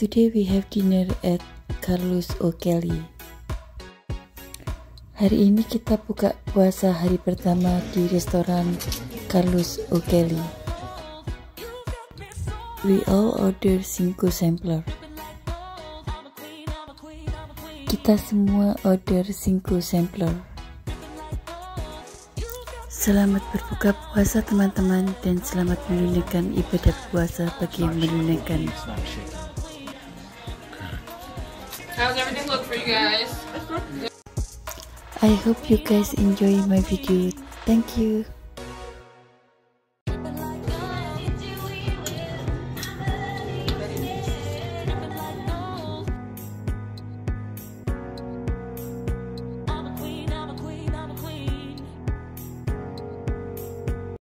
Today we have dinner at Carlos O'Kelly. Hari ini kita buka puasa hari pertama di restoran Carlos O'Kelly. We all order 5 sampler. Kita semua order 5 sampler. Selamat berbuka puasa teman-teman, dan selamat menunaikan ibadah puasa bagi yang menunaikan. How's everything look for you guys? I hope you guys enjoy my video. Thank you.